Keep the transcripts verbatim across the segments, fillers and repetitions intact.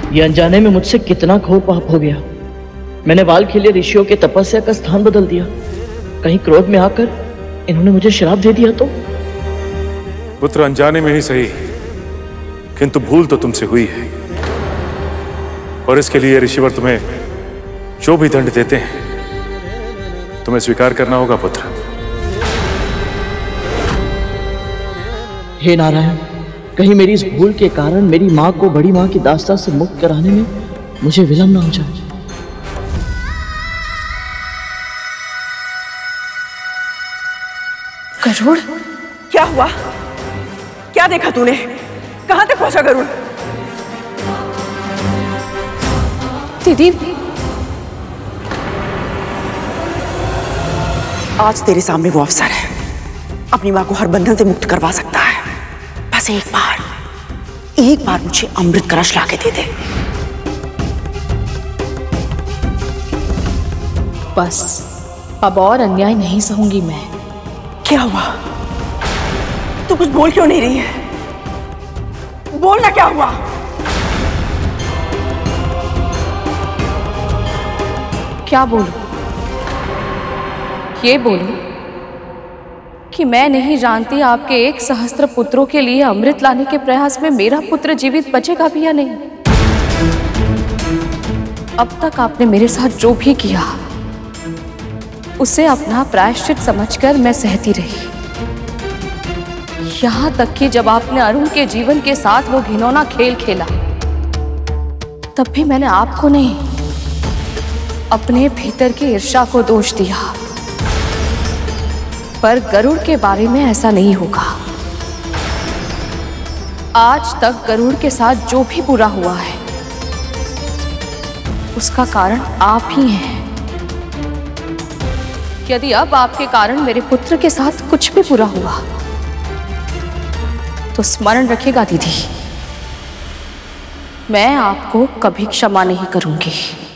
ये अनजाने में मुझसे कितना घोर पाप हो गया। मैंने वालखिल्य ऋषियों के तपस्या का स्थान बदल दिया। कहीं क्रोध में आकर इन्होंने मुझे श्राप दे दिया तो? पुत्र, अनजाने में ही सही, किंतु भूल तो तुमसे हुई है, और इसके लिए ऋषिवर तुम्हें जो भी दंड देते हैं तुम्हें स्वीकार करना होगा पुत्र। हे नारायण, कहीं मेरी इस भूल के कारण मेरी मां को बड़ी मां की दास्ता से मुक्त कराने में मुझे विलंब ना हो जाए। गरुड़, क्या हुआ? क्या देखा तूने? कहां तक पहुंचा गरुड़? दीदी, आज तेरे सामने वो अवसर है, अपनी मां को हर बंधन से मुक्त करवा सकता है। बस एक बार, एक बार मुझे अमृत कलश लाके दे दे। बस अब और अन्याय नहीं सहूंगी मैं। क्या हुआ? तू कुछ बोल क्यों नहीं रही है? बोल ना, क्या हुआ? क्या बोलूं? ये बोलूं कि मैं नहीं जानती आपके एक सहस्त्र पुत्रों के लिए अमृत लाने के प्रयास में मेरा पुत्र जीवित बचेगा भी या नहीं। अब तक आपने मेरे साथ जो भी किया उसे अपना प्रायश्चित समझकर मैं सहती रही। यहां तक कि जब आपने अरुण के जीवन के साथ वो घिनौना खेल खेला, तब भी मैंने आपको नहीं, अपने भीतर की ईर्ष्या को दोष दिया। पर गरुड़ के बारे में ऐसा नहीं होगा। आज तक गरुड़ के साथ जो भी बुरा हुआ है उसका कारण आप ही हैं। यदि अब आपके कारण मेरे पुत्र के साथ कुछ भी बुरा हुआ तो स्मरण रखिएगा दीदी, मैं आपको कभी क्षमा नहीं करूंगी।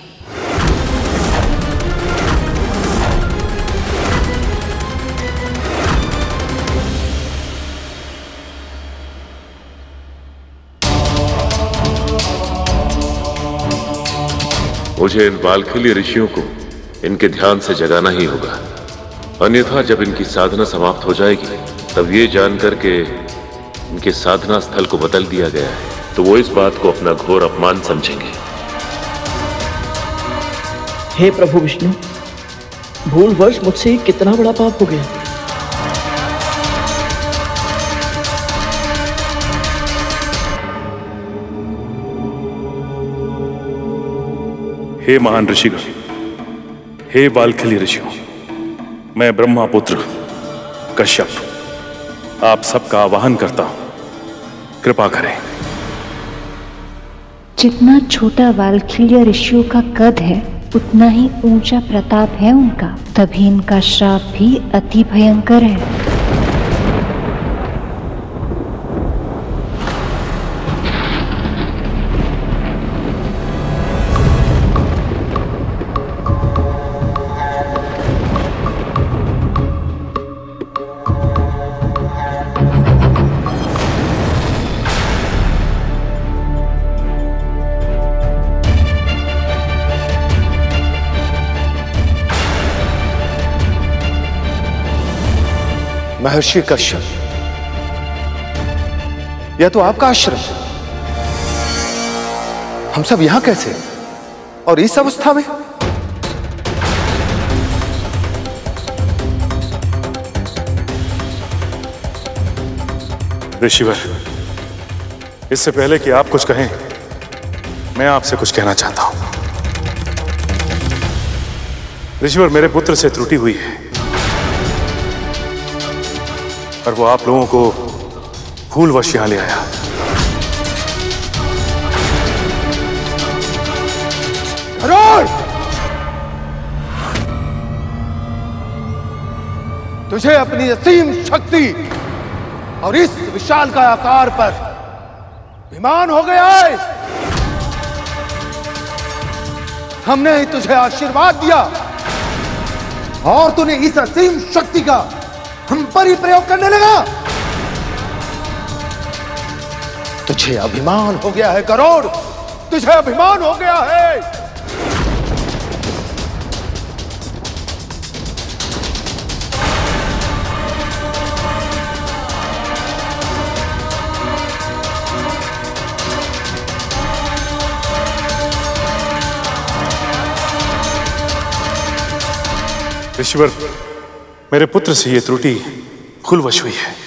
मुझे इन वालखिल्य ऋषियों को इनके ध्यान से जगाना ही होगा, अन्यथा जब इनकी साधना समाप्त हो जाएगी तब ये जानकर के इनके साधना स्थल को बदल दिया गया है तो वो इस बात को अपना घोर अपमान समझेंगे। हे प्रभु विष्णु, भूलवश मुझसे कितना बड़ा पाप हो गया। हे महान ऋषिगण, हे वालखिल्य ऋषियों, मैं ब्रह्मा पुत्र कश्यप आप सबका आवाहन करता हूं, कृपा करें। जितना छोटा वालखिल्य ऋषियों का कद है उतना ही ऊंचा प्रताप है उनका, तभी इनका श्राप भी अति भयंकर है। महर्षि कश्यप, यह तो आपका आश्रम है। हम सब यहां कैसे और इस अवस्था में? ऋषिवर, इससे पहले कि आप कुछ कहें, मैं आपसे कुछ कहना चाहता हूं। ऋषिवर, मेरे पुत्र से त्रुटि हुई है और वो आप लोगों को भूलवश यहां ले आया। गरुड़, तुझे अपनी असीम शक्ति और इस विशाल का आकार पर अभिमान हो गया है। हमने ही तुझे आशीर्वाद दिया और तूने इस असीम शक्ति का हम पर ही प्रयोग करने लगा। तुझे अभिमान हो गया है गरुड़, तुझे अभिमान हो गया है। ऋषिवर, मेरे पुत्र से यह त्रुटि खुलवश हुई है।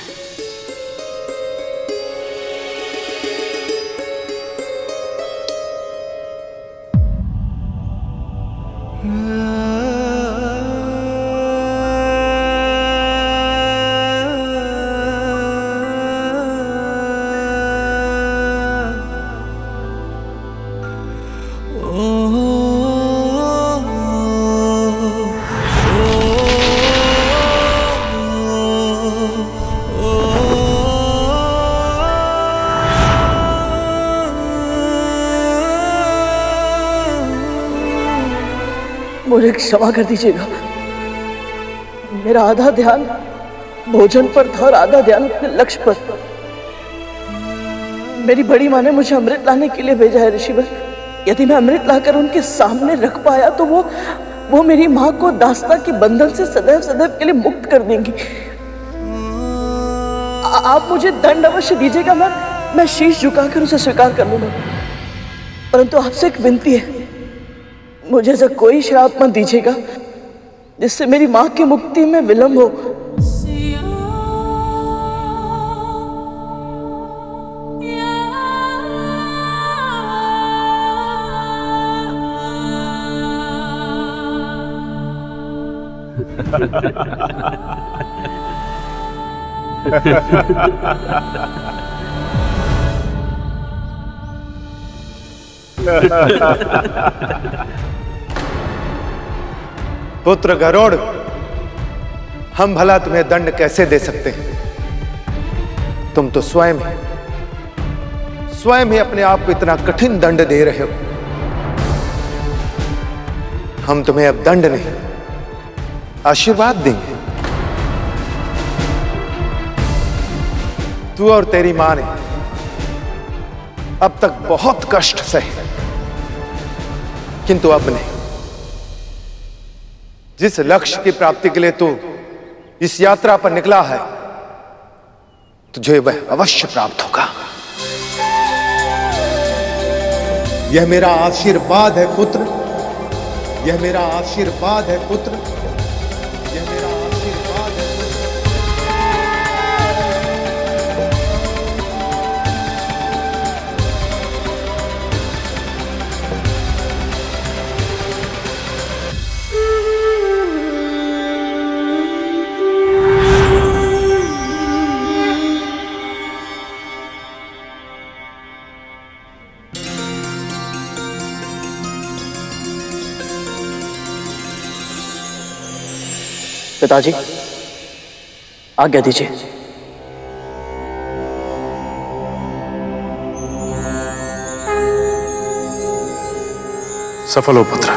मुझे क्षमा कर दीजिएगा। मेरा आधा ध्यान भोजन पर था और आधा ध्यान अपने लक्ष्य पर। मेरी बड़ी माँ ने मुझे अमृत लाने के लिए भेजा है ऋषिवर। यदि मैं अमृत लाकर उनके सामने रख पाया तो वो वो मेरी माँ को दास्ता के बंधन से सदैव सदैव के लिए मुक्त कर देंगी। आ, आप मुझे दंड अवश्य दीजिएगा। मैं मैं शीश झुकाकर उसे स्वीकार कर लूंगा। परंतु आपसे एक विनती है, मुझे ऐसा कोई श्राप मत दीजिएगा जिससे मेरी माँ की मुक्ति में विलंब हो। पुत्र गरुड़, हम भला तुम्हें दंड कैसे दे सकते हैं? तुम तो स्वयं ही स्वयं ही अपने आप को इतना कठिन दंड दे रहे हो। हम तुम्हें अब दंड नहीं, आशीर्वाद देंगे। तू और तेरी मां ने अब तक बहुत कष्ट सहे, किंतु अब नहीं। जिस लक्ष्य की प्राप्ति के लिए तू इस यात्रा पर निकला है, तुझे वह अवश्य प्राप्त होगा। यह मेरा आशीर्वाद है पुत्र, यह मेरा आशीर्वाद है पुत्र, यह मेरा आशीर्वाद है पिताजी, आज्ञा दीजिए। सफल हो पुत्र।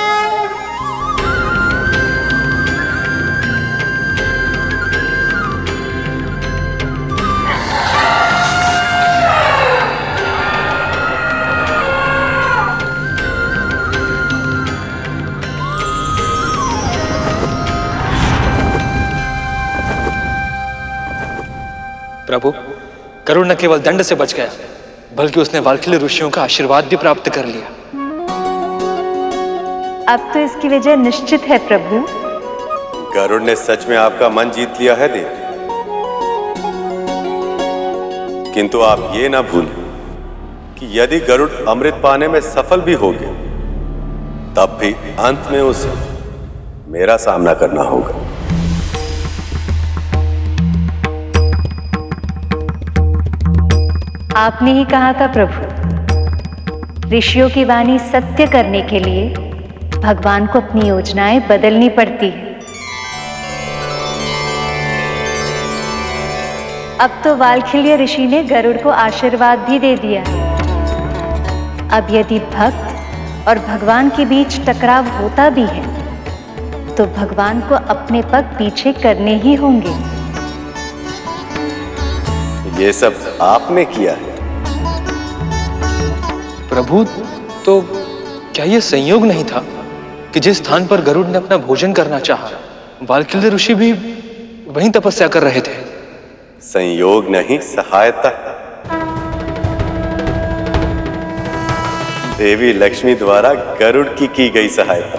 प्रभु, गरुड़ न केवल दंड से बच गया, बल्कि उसने वाल्खील्य ऋषियों का आशीर्वाद भी प्राप्त कर लिया। अब तो इसकी विजय निश्चित है प्रभु। गरुड़ ने सच में आपका मन जीत लिया है देव। किंतु आप ये ना भूलें कि यदि गरुड़ अमृत पाने में सफल भी हो गया, तब भी अंत में उसे मेरा सामना करना होगा। आपने ही कहा था प्रभु, ऋषियों की वाणी सत्य करने के लिए भगवान को अपनी योजनाएं बदलनी पड़ती है। अब तो वाल्खील्य ऋषि ने गरुड़ को आशीर्वाद भी दे दिया। अब यदि भक्त और भगवान के बीच टकराव होता भी है, तो भगवान को अपने पग पीछे करने ही होंगे। ये सब आपने किया है प्रभु, तो क्या यह संयोग नहीं था कि जिस स्थान पर गरुड़ ने अपना भोजन करना चाहा, वाल्कील्य ऋषि भी वहीं तपस्या कर रहे थे? संयोग नहीं, सहायता। देवी लक्ष्मी द्वारा गरुड़ की की गई सहायता।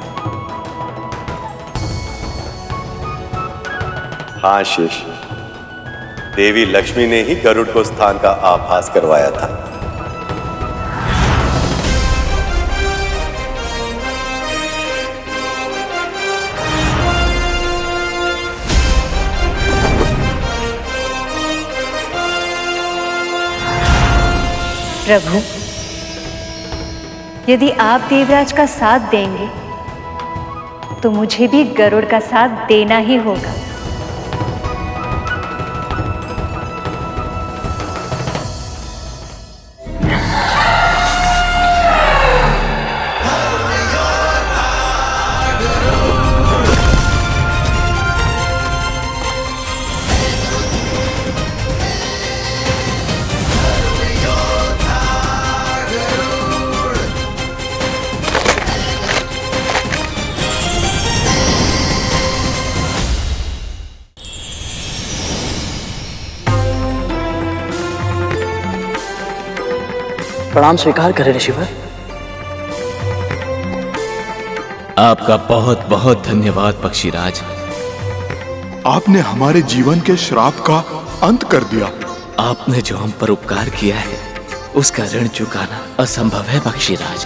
हाँ शेष, देवी लक्ष्मी ने ही गरुड़ को स्थान का आभास करवाया था। प्रभु, यदि आप देवराज का साथ देंगे तो मुझे भी गरुड़ का साथ देना ही होगा। प्रणाम स्वीकार करें ऋषिवर। आपका बहुत बहुत धन्यवाद पक्षीराज। आपने हमारे जीवन के श्राप का अंत कर दिया। आपने जो हम पर उपकार किया है उसका ऋण चुकाना असंभव है पक्षीराज।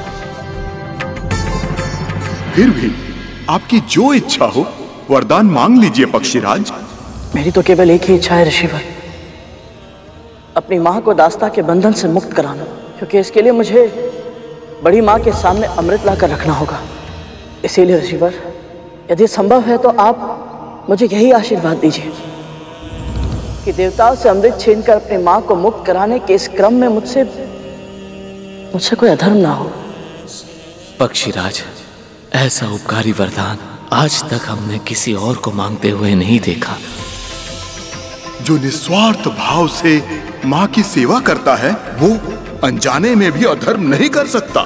फिर भी आपकी जो इच्छा हो वरदान मांग लीजिए पक्षीराज। मेरी तो केवल एक ही इच्छा है ऋषिवर, अपनी माँ को दास्ता के बंधन से मुक्त कराना, क्योंकि इसके लिए मुझे बड़ी माँ के सामने अमृत लाकर रखना होगा। इसीलिए ऋषिवर, यदि संभव है तो आप मुझे यही आशीर्वाद दीजिए कि देवताओं से अमृत छीनकर अपनी माँ को मुक्त कराने के इस क्रम में मुझसे मुझसे कोई अधर्म ना हो। पक्षीराज, ऐसा उपकारी वरदान आज तक हमने किसी और को मांगते हुए नहीं देखा। जो निस्वार्थ भाव से माँ की सेवा करता है वो अनजाने में भी अधर्म नहीं कर सकता।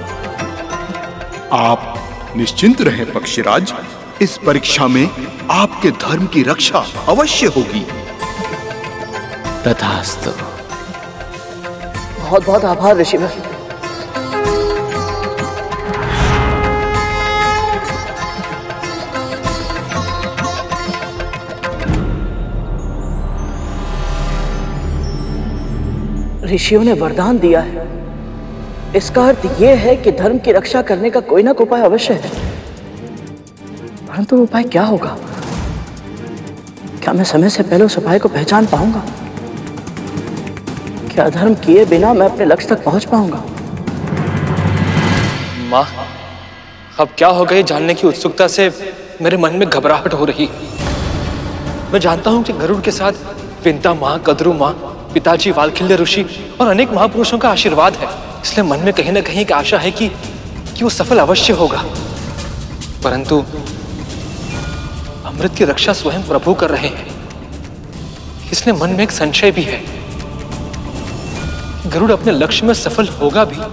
आप निश्चिंत रहें पक्षीराज, इस परीक्षा में आपके धर्म की रक्षा अवश्य होगी। तथास्तु। बहुत बहुत आभार ऋषिवर। ऋषियों ने वरदान दिया है, इसका अर्थ यह है कि धर्म की रक्षा करने का कोई ना कोई उपाय अवश्य है। परंतु वो उपाय क्या होगा? क्या मैं समय से पहले उस उपाय को पहचान पाऊंगा? क्या धर्म किए बिना मैं अपने लक्ष्य तक पहुंच पाऊंगा? माँ, अब क्या होगा ये जानने की उत्सुकता से मेरे मन में घबराहट हो रही। मैं जानता हूं कि गरुड़ के साथ विंता माँ, कद्रू माँ, पिताजी वाल्कील्य ऋषि और अनेक महापुरुषों का आशीर्वाद है, इसलिए मन में कहीं ना कहीं एक आशा है कि कि वो सफल अवश्य होगा। परंतु अमृत की रक्षा स्वयं प्रभु कर रहे हैं, इसलिए मन में एक संशय भी है। गरुड़ अपने लक्ष्य में सफल होगा भी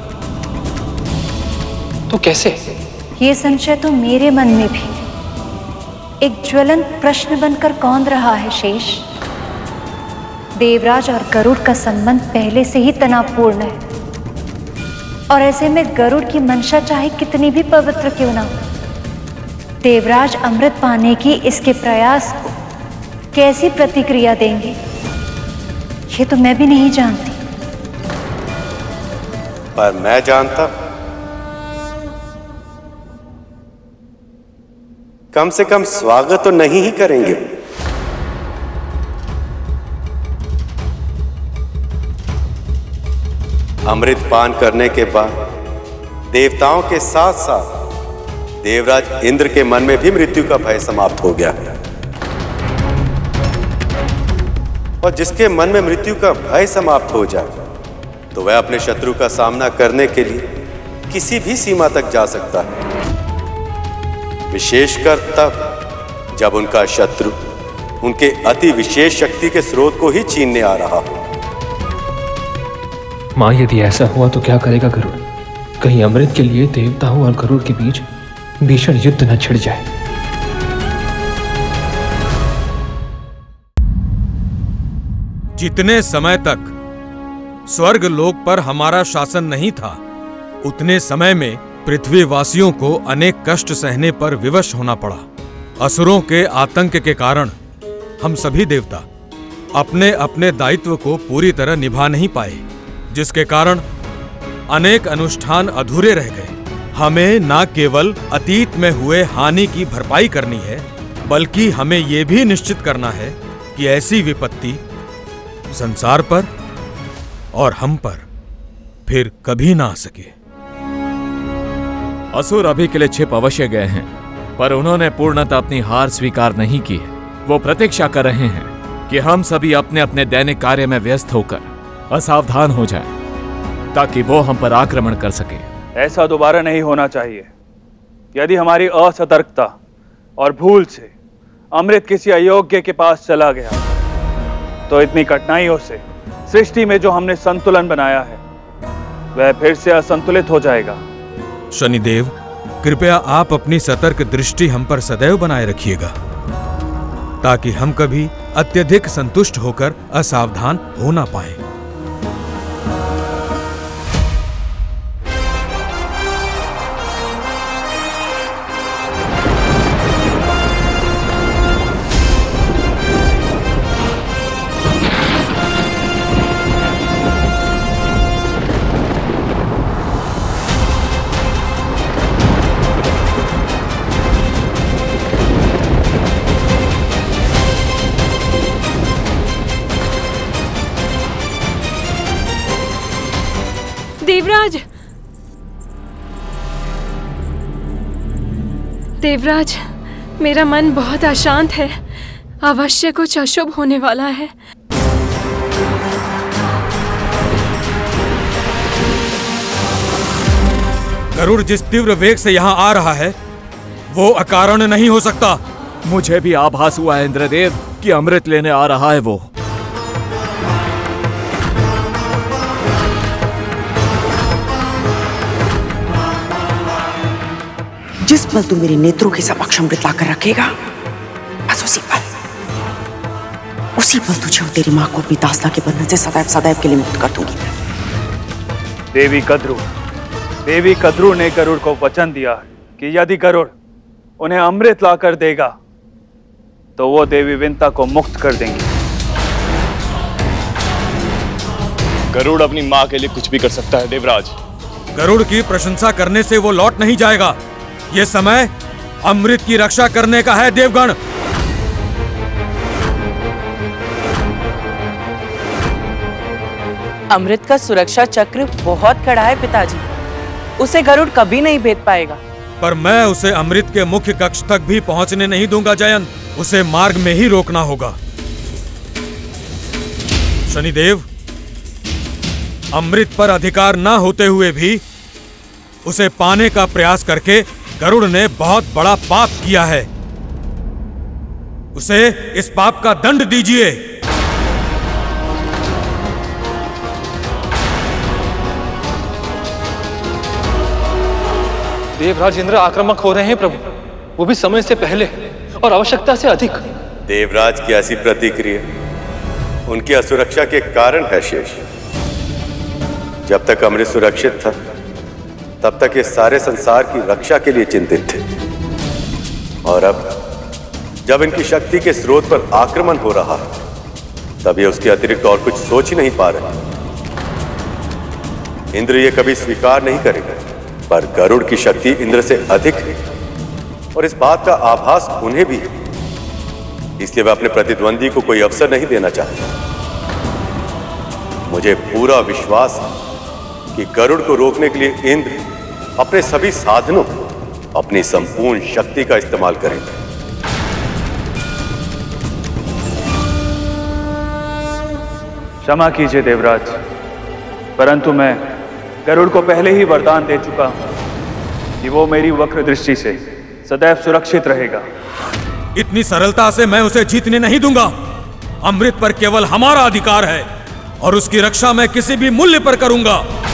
तो कैसे? ये संशय तो मेरे मन में भी एक ज्वलंत प्रश्न बनकर कौंध रहा है शेष। देवराज और गरुड़ का संबंध पहले से ही तनावपूर्ण है, और ऐसे में गरुड़ की मंशा चाहे कितनी भी पवित्र क्यों ना हो, देवराज अमृत पाने की इसके प्रयास को कैसी प्रतिक्रिया देंगे ये तो मैं भी नहीं जानती। पर मैं जानता, कम से कम स्वागत तो नहीं ही करेंगे। अमृत पान करने के बाद देवताओं के साथ साथ देवराज इंद्र के मन में भी मृत्यु का भय समाप्त हो गया। और जिसके मन में मृत्यु का भय समाप्त हो जाए तो वह अपने शत्रु का सामना करने के लिए किसी भी सीमा तक जा सकता है, विशेषकर तब जब उनका शत्रु उनके अति विशेष शक्ति के स्रोत को ही छीनने आ रहा हो। माँ, यदि ऐसा हुआ तो क्या करेगा गरुड़? कहीं अमृत के लिए देवताओं और गरुड़ के बीच भीषण युद्ध न छिड़ जाए। जितने समय तक स्वर्ग लोक पर हमारा शासन नहीं था, उतने समय में पृथ्वीवासियों को अनेक कष्ट सहने पर विवश होना पड़ा। असुरों के आतंक के कारण हम सभी देवता अपने अपने दायित्व को पूरी तरह निभा नहीं पाए, जिसके कारण अनेक अनुष्ठान अधूरे रह गए। हमें न केवल अतीत में हुए हानि की भरपाई करनी है, बल्कि हमें यह भी निश्चित करना है कि ऐसी विपत्ति संसार पर और हम पर फिर कभी ना आ सके। असुर अभी के लिए छिप अवश्य गए हैं, पर उन्होंने पूर्णतः अपनी हार स्वीकार नहीं की है। वो प्रतीक्षा कर रहे हैं कि हम सभी अपने अपने दैनिक कार्य में व्यस्त होकर असावधान हो जाएं, ताकि वो हम पर आक्रमण कर सके। ऐसा दोबारा नहीं होना चाहिए। यदि हमारी असतर्कता और भूल से अमृत किसी अयोग्य के पास चला गया, तो इतनी कठिनाइयों से सृष्टि में जो हमने संतुलन बनाया है, वह फिर से असंतुलित हो जाएगा। शनिदेव, कृपया आप अपनी सतर्क दृष्टि हम पर सदैव बनाए रखिएगा, ताकि हम कभी अत्यधिक संतुष्ट होकर असावधान हो ना पाए। देवराज, देवराज, मेरा मन बहुत अशांत है। अवश्य कुछ अशुभ होने वाला है। गरुड़ जिस तीव्र वेग से यहाँ आ रहा है, वो अकारण नहीं हो सकता। मुझे भी आभास हुआ है इंद्रदेव कि अमृत लेने आ रहा है वो। जिस पल तू मेरे नेत्रों के समक्ष अमृत लाकर रखेगा, बस उसी पल उसी पल तुझे और तेरी मां को अपनी दासता के बंधन से सदैव सदैव के लिए मुक्त कर दूंगी। देवी कद्रू, देवी कद्रू ने गरुड़ को वचन दिया कि यदि गरुड़ उन्हें अमृत लाकर देगा, तो वो देवी विंता को मुक्त कर देंगी। गरुड़ अपनी मां के लिए कुछ भी कर सकता है देवराज। गरुड़ की प्रशंसा करने से वो लौट नहीं जाएगा। ये समय अमृत की रक्षा करने का है देवगण। अमृत का सुरक्षा चक्र बहुत कड़ा है पिताजी, उसे गरुड़ कभी नहीं भेद पाएगा। पर मैं उसे अमृत के मुख्य कक्ष तक भी पहुंचने नहीं दूंगा जयंत। उसे मार्ग में ही रोकना होगा। शनिदेव, अमृत पर अधिकार न होते हुए भी उसे पाने का प्रयास करके गरुड़ ने बहुत बड़ा पाप किया है। उसे इस पाप का दंड दीजिए। देवराज इंद्र आक्रामक हो रहे हैं प्रभु, वो भी समय से पहले और आवश्यकता से अधिक। देवराज की ऐसी प्रतिक्रिया उनकी असुरक्षा के कारण है शेष। जब तक अमृत सुरक्षित था, तब तक ये सारे संसार की रक्षा के लिए चिंतित थे, और अब जब इनकी शक्ति के स्रोत पर आक्रमण हो रहा है, तब ये उसके अतिरिक्त और कुछ सोच ही नहीं पा रहे। इंद्र ये कभी स्वीकार नहीं करेगा, पर गरुड़ की शक्ति इंद्र से अधिक है, और इस बात का आभास उन्हें भी है। इसलिए वे अपने प्रतिद्वंदी को कोई अवसर नहीं देना चाहते। मुझे पूरा विश्वास है कि गरुड़ को रोकने के लिए इंद्र अपने सभी साधनों, अपनी संपूर्ण शक्ति का इस्तेमाल करेंगे। क्षमा कीजिए देवराज, परंतु मैं गरुड़ को पहले ही वरदान दे चुका हूं कि वो मेरी वक्र दृष्टि से सदैव सुरक्षित रहेगा। इतनी सरलता से मैं उसे जीतने नहीं दूंगा। अमृत पर केवल हमारा अधिकार है। और उसकी रक्षा मैं किसी भी मूल्य पर करूंगा।